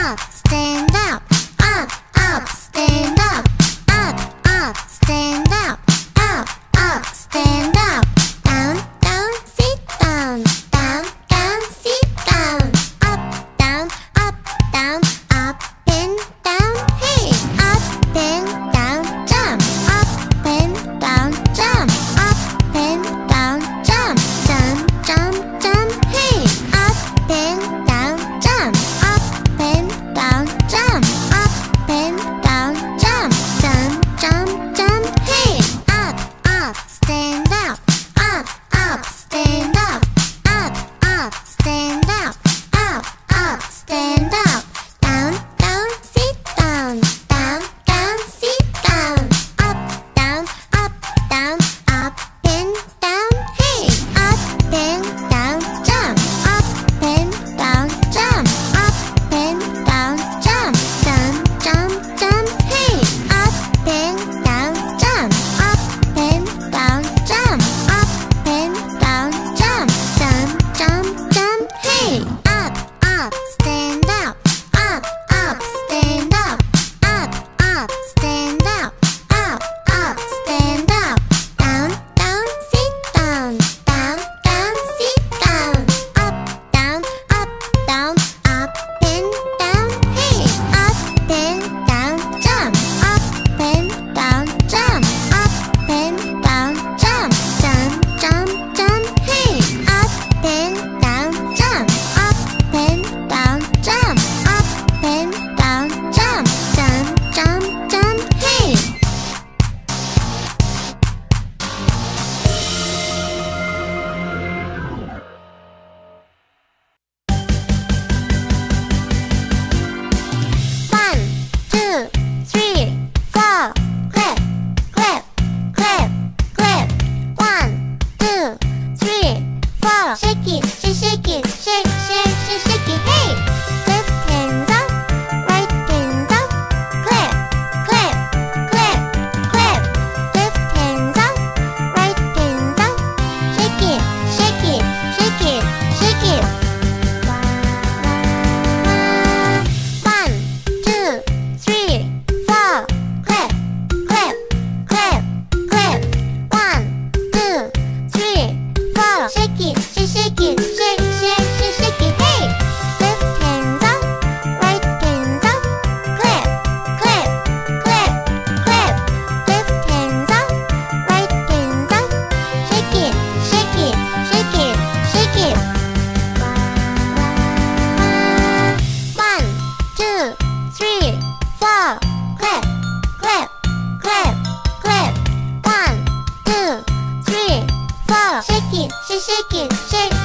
up, stand up, up, up, stand up, up, up, stand up, up, up, stand up, down, down, sit down, down, down, sit down, up, down, up, down, up and down, hey, up and down, jump, up and down, jump, up and down, jump, jump, jump, jump, hey, up and down, jump, up and down, jump, up and down, jump, jump, jump, jump, hey, up, up, stand up, up, up, stand up, up, up, stand up, up, up, stand up, down, down, sit down, down, down, sit down, up, down, up, down, up and down, hey, up and down, jump, up and down, jump, up and down, jump, jump, jump, jump, hey, up and down, jump, up and down, jump, up and down, jump, jump, jump, jump, hey, up, up, stand up, up, up, stand up, up, up, stand up, up, up, stand up, down, down, sit down, down, down, sit down, up, down, up, down, up and down, hey, up and down, jump, up and down, jump, up and down, jump, jump, jump, jump, hey, up and down, jump, up and down, jump, up and down, jump, jump, jump, jump, hey. One, two, three, four. Clap, clap, clap, clap. One, two, three, four. Shake it, shake it, shake, shake, shake, shake it. Hey, left hands up, right hands up. Clap, clap, clap, clap. Left hands up, right hands up. Shake it, shake it, shake it, shake it. One, two, three, four. Clap, clap, clap, clap. One, two, three, four. Shake it, shake it, shake, shake, shake, shake it. Hey, left hands up, right hands up. Clap, clap, clap, clap. Left hands up, right hands up. Shake it, shake it, shake it, shake it. One, two, three, four. Clap, clap, clap, clap. One, two, three, four. Shake it, shake it, shake,